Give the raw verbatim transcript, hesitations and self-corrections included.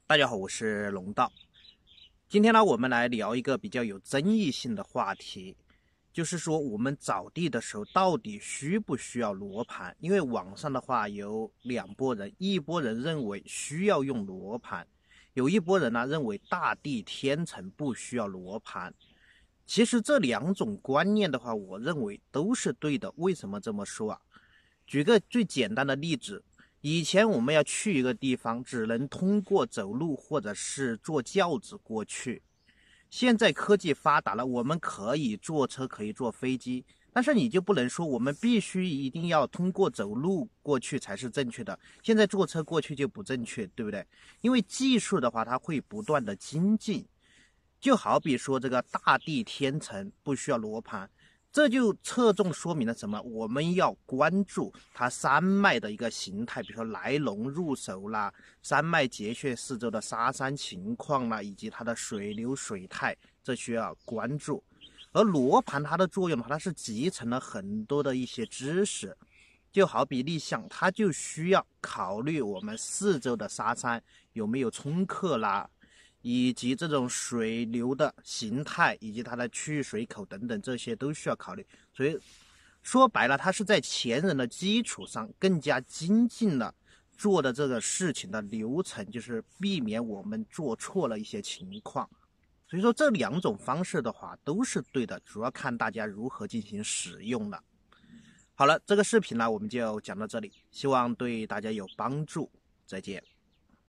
大家好，我是龙道。今天呢，我们来聊一个比较有争议性的话题，就是说我们找地的时候到底需不需要罗盘？因为网上的话有两拨人，一拨人认为需要用罗盘，有一拨人呢认为大地天成不需要罗盘。其实这两种观念的话，我认为都是对的。为什么这么说啊？举个最简单的例子。以前我们要去一个地方，只能通过走路或者是坐轿子过去。现在科技发达了，我们可以坐车，可以坐飞机，但是你就不能说我们必须一定要通过走路过去才是正确的。现在坐车过去就不正确，对不对？因为技术的话，它会不断的精进。就好比说这个大地天成不需要罗盘。这就侧重说明了什么？我们要关注它山脉的一个形态，比如说来龙入手啦，山脉结穴四周的沙山情况啦，以及它的水流水态，这需要关注。而罗盘它的作用的话，它是集成了很多的一些知识，就好比立项，它就需要考虑我们四周的沙山有没有冲克啦。以及这种水流的形态，以及它的去水口等等，这些都需要考虑。所以说白了，它是在前人的基础上更加精进了做的这个事情的流程，就是避免我们做错了一些情况。所以说这两种方式的话都是对的，主要看大家如何进行使用了。好了，这个视频呢我们就讲到这里，希望对大家有帮助，再见。